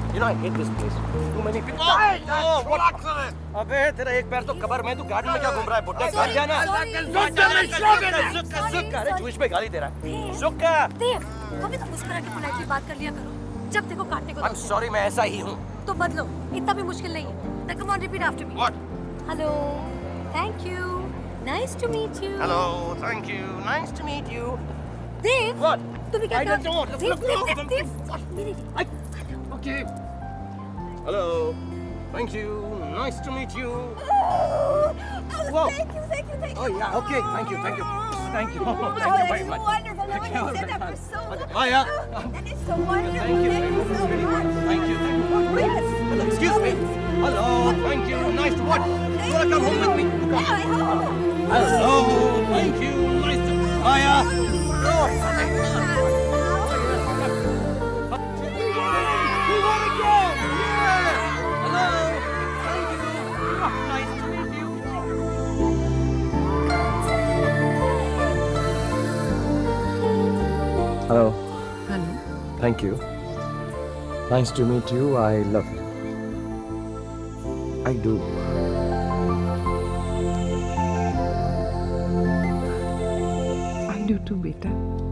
You know I hate this place. Too many people. What? अबे तेरा एक पैर तो कबर में, तू गार्डन में क्या घूम रहा है बुड्ढे? घर जाना। सुक्का, अरे जूश पे गाली दे रहा है। सुक्का। देव, कभी तो मुस्कुरा के पोलाइटली बात कर लिया करो। जब देखो काटने को। I'm sorry, मैं ऐसा ही हूँ। तो बदलो, इतना भी मुश्किल नहीं है। Now come on, repeat after me. What? Hello, thank you, nice to meet you. Hello, thank you, nice to meet you. Dev, What? तुम्हें क्या I don't. Dev, Okay. Hello, thank you, nice to meet you. Whoa. Thank you. Oh yeah, okay, thank you. Thank you very much. Wonderful. No one has said that for so long. Oh yeah. That is so wonderful. Thank you very much. so much. Thank you. Yes. Hello, excuse me. Hello, thank you, nice to what? You wanna come home with me? Yeah, I hope. Hello, thank you, nice to. Oh yeah. Hello. Hello. Thank you. Nice to meet you. I love you. I do. I do too, beta.